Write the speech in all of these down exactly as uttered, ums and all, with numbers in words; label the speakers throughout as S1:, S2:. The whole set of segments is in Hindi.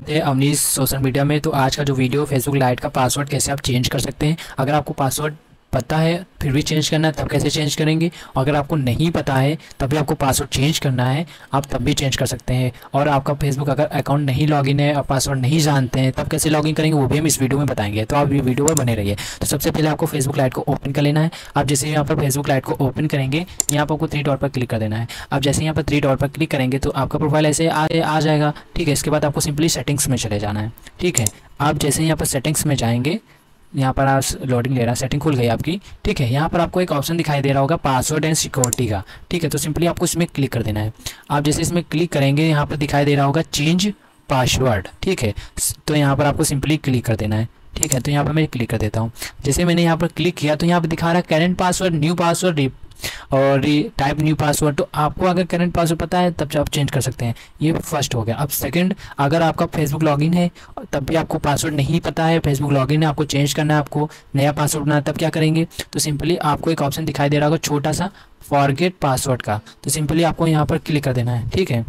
S1: अवनीश सोशल मीडिया में। तो आज का जो वीडियो फेसबुक लाइट का पासवर्ड कैसे आप चेंज कर सकते हैं। अगर आपको पासवर्ड पता है फिर भी चेंज करना है तब कैसे चेंज करेंगे, और अगर आपको नहीं पता है तब भी आपको पासवर्ड चेंज करना है आप तब भी चेंज कर सकते हैं। और आपका फेसबुक अगर अकाउंट नहीं लॉगिन है और पासवर्ड नहीं जानते हैं तब कैसे लॉगिन करेंगे वो भी हम इस वीडियो में बताएंगे। तो आप ये वीडियो पर बने रहिए। तो सबसे पहले आपको फेसबुक लाइट को ओपन कर लेना है। आप जैसे यहाँ पर फेसबुक लाइट को ओपन करेंगे यहाँ पर आपको थ्री डॉट पर क्लिक कर देना है। आप जैसे यहाँ पर थ्री डॉट पर क्लिक करेंगे तो आपका प्रोफाइल ऐसे आ, आ जाएगा। ठीक है, इसके बाद आपको सिंपली सेटिंग्स में चले जाना है। ठीक है, आप जैसे यहाँ पर सेटिंग्स में जाएंगे, यहाँ पर आप लोडिंग ले रहा है, सेटिंग खुल गई आपकी। ठीक है, यहाँ पर आपको एक ऑप्शन दिखाई दे रहा होगा पासवर्ड एंड सिक्योरिटी का। ठीक है, तो सिंपली आपको इसमें क्लिक कर देना है। आप जैसे इसमें क्लिक करेंगे यहाँ पर दिखाई दे रहा होगा चेंज पासवर्ड। ठीक है, तो यहाँ पर आपको सिंपली क्लिक कर देना है। ठीक है, तो यहाँ पर मैं क्लिक कर देता हूँ। जैसे मैंने यहाँ पर क्लिक किया तो यहाँ पर दिखा रहा है करेंट पासवर्ड, न्यू पासवर्ड और टाइप न्यू पासवर्ड। तो आपको अगर करंट पासवर्ड पता है तब आप चेंज कर सकते हैं। ये फर्स्ट हो गया। अब सेकंड, अगर आपका फेसबुक लॉगिन है तब भी आपको पासवर्ड नहीं पता है, फेसबुक लॉगिन है आपको चेंज करना है, आपको नया पासवर्ड बनाना है, तब क्या करेंगे तो सिंपली आपको एक ऑप्शन दिखाई दे रहा होगा छोटा सा फॉरगेट पासवर्ड का। तो सिंपली आपको यहाँ पर क्लिक कर देना है। ठीक है,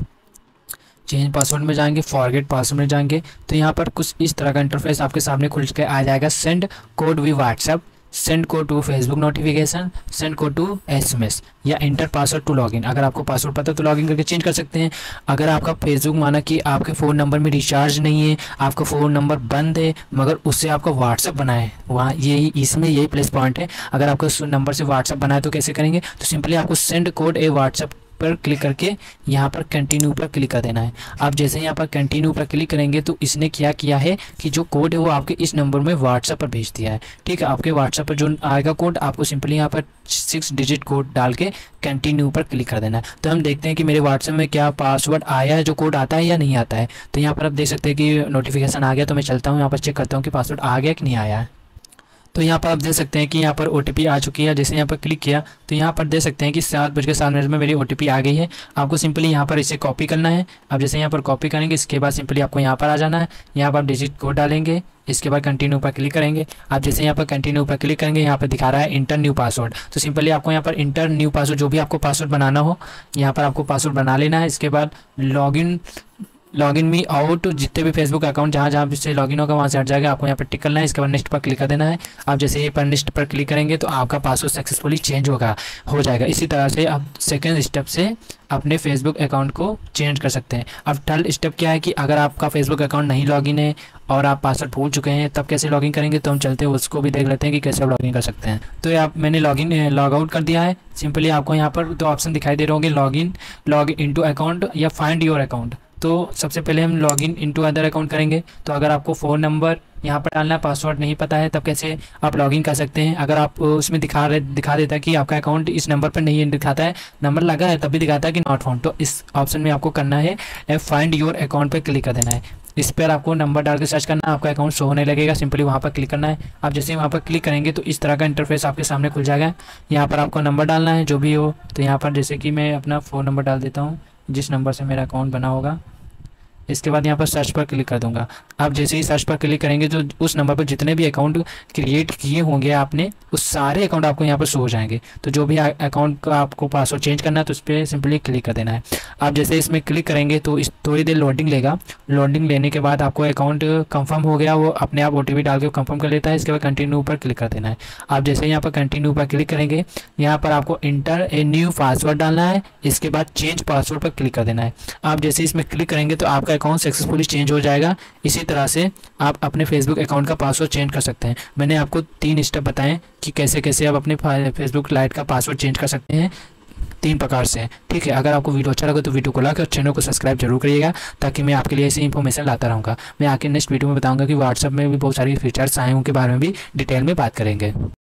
S1: चेंज पासवर्ड में जाएंगे, फॉरगेट पासवर्ड में जाएंगे तो यहाँ पर कुछ इस तरह का इंटरफेस आपके सामने खुल के आ जाएगा। Send code via WhatsApp, send code to Facebook notification, send code to SMS या इंटर पासवर्ड टू लॉगिन। अगर आपको पासवर्ड पता है तो लॉगिन करके चेंज कर सकते हैं। अगर आपका फेसबुक माना कि आपके फ़ोन नंबर में रिचार्ज नहीं है, आपका फ़ोन नंबर बंद है मगर उससे आपका व्हाट्सअप बना है, वहाँ यही इसमें यही प्लस पॉइंट है। अगर आपका नंबर से व्हाट्सअप बना है तो कैसे करेंगे तो सिंपली आपको सेंड कोड ए व्हाट्सअप पर क्लिक करके यहाँ पर कंटिन्यू पर क्लिक कर देना है। आप जैसे यहाँ पर कंटिन्यू पर क्लिक करेंगे तो इसने क्या किया है कि जो कोड है वो आपके इस नंबर में व्हाट्सएप पर भेज दिया है। ठीक है, आपके व्हाट्सएप पर जो आएगा कोड आपको सिंपली यहाँ पर सिक्स डिजिट कोड डाल के कंटिन्यू पर क्लिक कर देना है। तो हम देखते हैं कि मेरे व्हाट्सएप में क्या पासवर्ड आया है, जो कोड आता है या नहीं आता है। तो यहाँ पर आप देख सकते हैं कि नोटिफिकेशन आ गया। तो मैं चलता हूँ यहाँ पर चेक करता हूँ कि पासवर्ड आ गया कि नहीं आया है। तो यहाँ पर आप देख सकते हैं कि यहाँ पर ओटीपी आ चुकी है। जैसे यहाँ पर क्लिक किया तो यहाँ पर देख सकते हैं कि सात बज के सात मिनट में मेरी ओटीपी आ गई है। आपको सिंपली यहाँ पर इसे कॉपी करना है। अब जैसे यहाँ पर कॉपी करेंगे इसके बाद सिंपली आपको यहाँ पर आ जाना है। यहाँ पर आप डिजिट कोड डालेंगे, इसके बाद कंटिन्यू पर क्लिक करेंगे। आप जैसे यहाँ पर कंटिन्यू पर क्लिक करेंगे यहाँ पर दिखा रहा है इंटर न्यू पासवर्ड। तो सिंपली आपको यहाँ पर इंटर न्यू पासवर्ड जो भी आपको पासवर्ड बनाना हो यहाँ पर आपको पासवर्ड बना लेना है। इसके बाद लॉगिन लॉगिन मी आउट, जितने भी फेसबुक अकाउंट जहाँ जहाँ से लॉगिन होगा वहाँ से हट जाएगा। आपको यहाँ पर टिक करना है, इसके बाद नेक्स्ट पर क्लिक कर देना है। आप जैसे ये पर नेक्स्ट पर क्लिक करेंगे तो आपका पासवर्ड सक्सेसफुली चेंज होगा हो जाएगा। इसी तरह से आप सेकेंड स्टेप से अपने फेसबुक अकाउंट को चेंज कर सकते हैं। अब थर्ड स्टेप क्या है कि अगर आपका फेसबुक अकाउंट नहीं लॉगिन है और आप पासवर्ड भूल चुके हैं तब कैसे लॉगिन करेंगे। तो हम चलते हैं उसको भी देख लेते हैं कि कैसे आप लॉगिन कर सकते हैं। तो आप मैंने लॉगिन लॉग आउट कर दिया है। सिंपली आपको यहाँ पर दो ऑप्शन दिखाई दे रहे होंगे, लॉगिन लॉग इनटू अकाउंट या फाइंड योर अकाउंट। तो सबसे पहले हम लॉगिन इनटू अदर अकाउंट करेंगे। तो अगर आपको फ़ोन नंबर यहाँ पर डालना है, पासवर्ड नहीं पता है तब कैसे आप लॉगिन कर सकते हैं। अगर आप उसमें दिखा रहे दिखा देता है कि आपका अकाउंट इस नंबर पर नहीं दिखाता है, नंबर लगा है तब भी दिखाता है कि नॉट फाउंड, तो इस ऑप्शन में आपको करना है फाइंड योर अकाउंट पर क्लिक कर देना है। इस पर आपको नंबर डाल के सर्च करना है, आपका अकाउंट शो होने लगेगा। सिंपली वहाँ पर क्लिक करना है। आप जैसे वहाँ पर क्लिक करेंगे तो इस तरह का इंटरफेस आपके सामने खुल जाएगा। यहाँ पर आपको नंबर डालना है जो भी हो। तो यहाँ पर जैसे कि मैं अपना फ़ोन नंबर डाल देता हूँ जिस नंबर से मेरा अकाउंट बना होगा। इसके बाद यहाँ पर सर्च पर क्लिक कर दूंगा। आप जैसे ही सर्च पर क्लिक करेंगे तो उस नंबर पर जितने भी अकाउंट क्रिएट किए होंगे आपने उस सारे अकाउंट आपको यहाँ पर शो हो जाएंगे। तो जो भी अकाउंट का आपको पासवर्ड चेंज करना है तो उस पर सिंपली क्लिक कर देना है। आप जैसे इसमें क्लिक करेंगे तो इस थोड़ी देर लोडिंग लेगा। लोडिंग लेने के बाद आपको अकाउंट कंफर्म हो गया, वो अपने आप ओटीपी डाल के कंफर्म कर लेता है। इसके बाद कंटिन्यू पर क्लिक कर देना है। आप जैसे यहाँ पर कंटिन्यू पर क्लिक करेंगे यहाँ पर आपको इंटर ए न्यू पासवर्ड डालना है। इसके बाद चेंज पासवर्ड पर क्लिक कर देना है। आप जैसे इसमें क्लिक करेंगे तो आपका अकाउंट सक्सेसफुली चेंज हो जाएगा। इसी तरह से आप अपने फेसबुक अकाउंट का पासवर्ड चेंज कर सकते हैं। मैंने आपको तीन स्टेप बताएं कि कैसे कैसे आप अपने फेसबुक लाइट का पासवर्ड चेंज कर सकते हैं, तीन प्रकार से। ठीक है, अगर आपको वीडियो अच्छा लगे तो वीडियो को लाइक और चैनल को सब्सक्राइब जरूर करिएगा ताकि मैं आपके लिए ऐसी इन्फॉर्मेशन लाता रहूँगा। मैं आके नेक्स्ट वीडियो में बताऊँगा कि व्हाट्सएप में भी बहुत सारी फीचर्स आए हैं, उनके बारे में भी डिटेल में बात करेंगे।